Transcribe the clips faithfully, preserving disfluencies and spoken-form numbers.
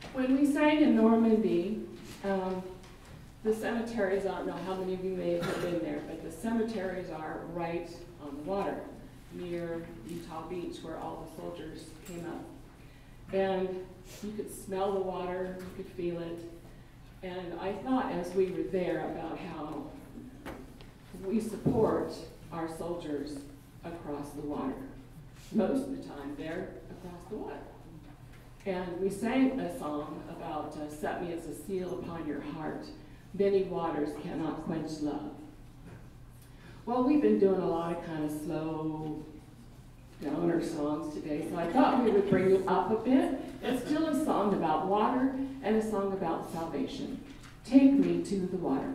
When we sang in Normandy, um, the cemeteries, I don't know how many of you may have been there, but the cemeteries are right on the water, near Utah Beach, where all the soldiers came up. And you could smell the water, you could feel it. And I thought as we were there about how we support our soldiers across the water. Most of the time, they're across the water. And we sang a song about uh, set me as a seal upon your heart. Many waters cannot quench love. Well, we've been doing a lot of kind of slow downer songs today, so I thought we would bring you up a bit. It's still a song about water and a song about salvation. Take me to the water.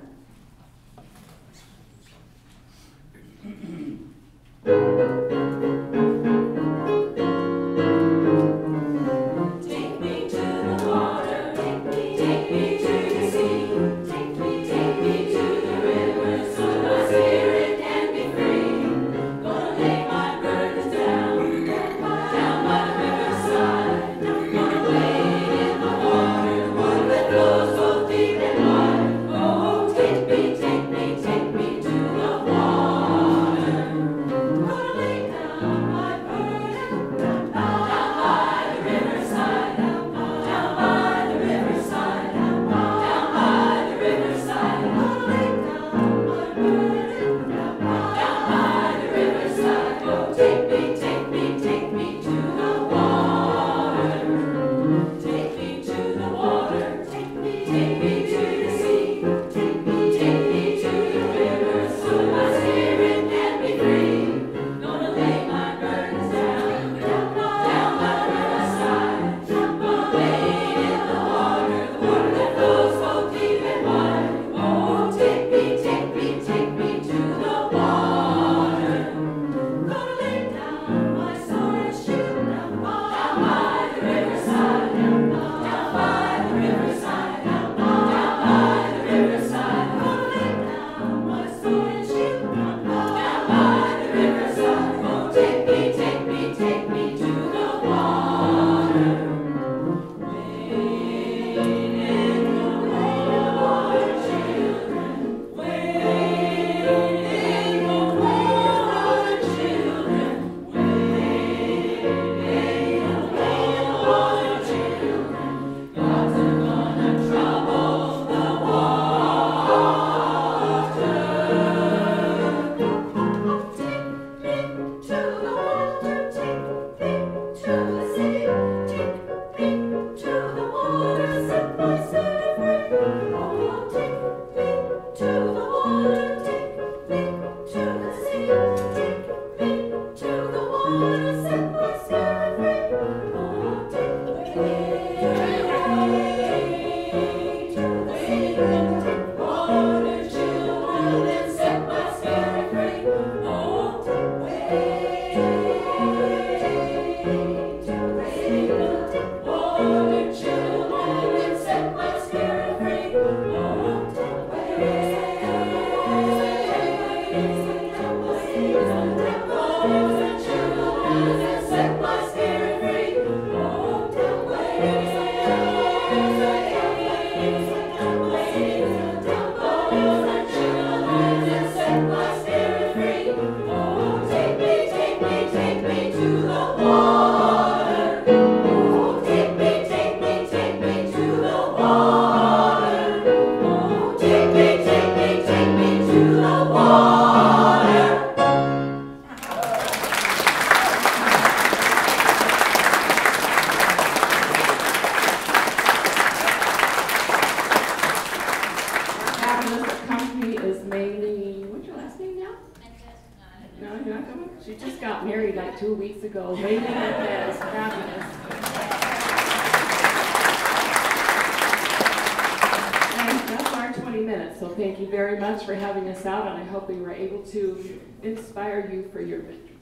For having us out, and I hope we were able to inspire you for your